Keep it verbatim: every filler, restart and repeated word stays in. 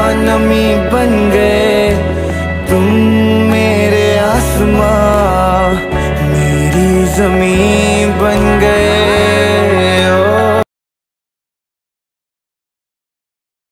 नमी बन गए तुम, मेरे आसमां मेरी ज़मीं बन गए।